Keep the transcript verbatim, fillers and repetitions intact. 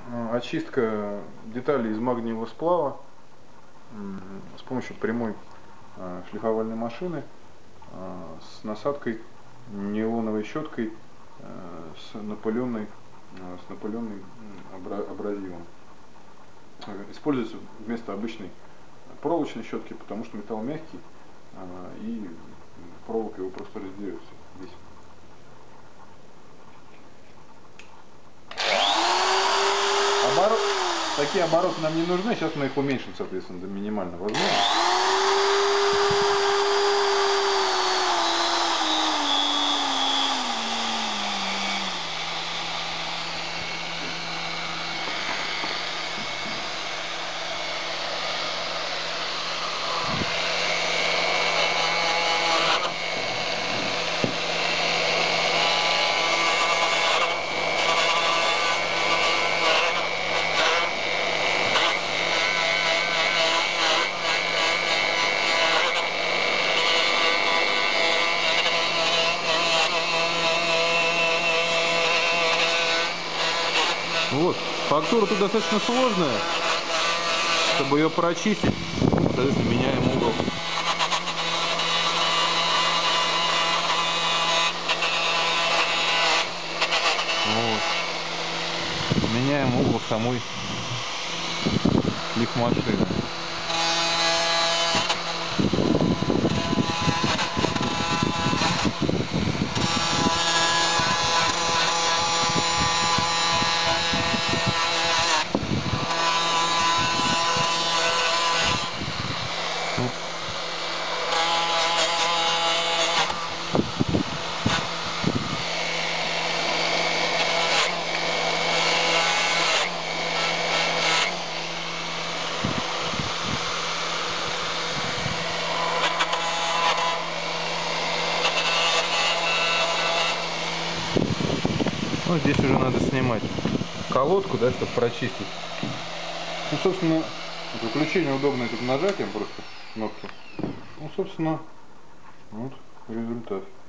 Очистка деталей из магниевого сплава с помощью прямой шлифовальной машины с насадкой нейлоновой щеткой с напыленной, с напыленным абразивом. Используется вместо обычной проволочной щетки, потому что металл мягкий и проволока его просто раздерется здесь. Оборот, такие обороты нам не нужны, сейчас мы их уменьшим, соответственно, до минимально возможно. Вот, фактура тут достаточно сложная. Чтобы ее прочистить, соответственно, меняем угол. Вот. Меняем угол самой лифмашины. Ну, здесь уже надо снимать колодку, да, чтобы прочистить. Ну, собственно, выключение удобное тут нажатием просто кнопки. Ну, собственно, вот результат.